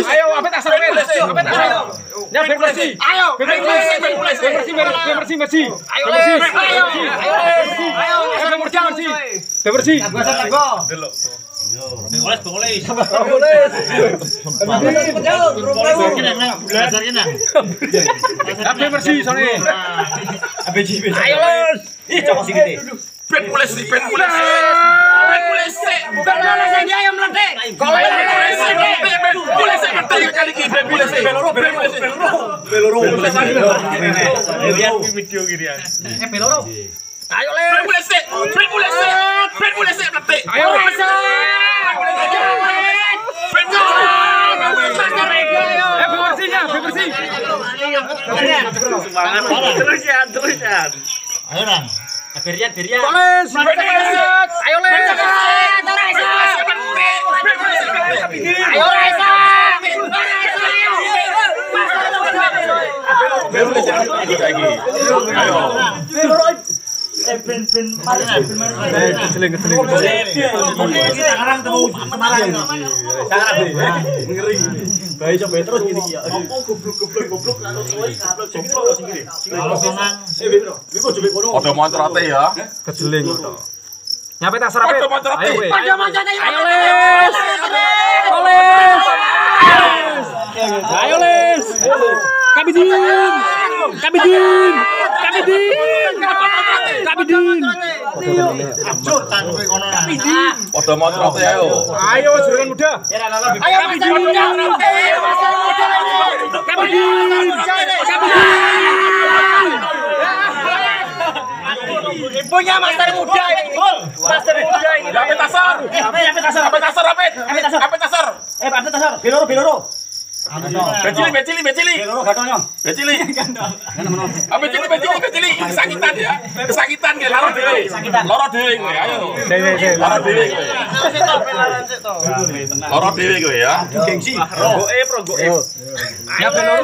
Ayo, apa tak sampai? Apa tak sampai? Ya bersih. Ayo. Bersih. Ayo. Bersih. Ayo, ih, cokok sih gede. Ben pules. Dia yang meledak. Kalau pules kali ini beloro. Lihat video gini ya. Beloro. Ayo le. Ben pules meledak. Ayo. Bersih. Terusan. Ayo Bang. Berian. Ayo le. Ayo Reza. Ada montrote ya. Kejeling to. Nyampe tak serapet. Ayo kowe. Ayo les. Kabidin. Ada montrote ayo. Ayo juragan muda. Ayo Master Muda. Kabidin. Punya Master Muda ini. Master Muda ini. Dapat tasar. Beloro. Becili. Beloro gatonyo. Becili. Kesakitan ya. Kesakitan ke loro dhewe kowe. Ayo. Loro dhewe kowe ya. Gengsi. Progoke. Ya beloro.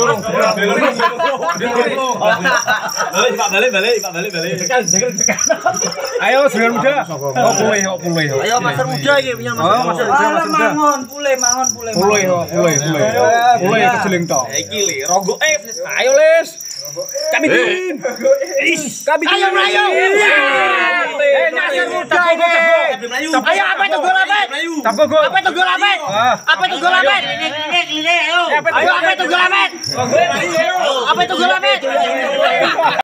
Balik. Ayo juragan muda. Oh pulih. Ayo Master Muda iki punya Master Muda. Mangon pulih. Pulih kejeling to. Iki li rogoke. Ayo les. Kabidin. Ayo mlayu. Master Muda iki. Ayo apa itu gol apa? Apa itu gol apa? Ayo apa itu gol apa?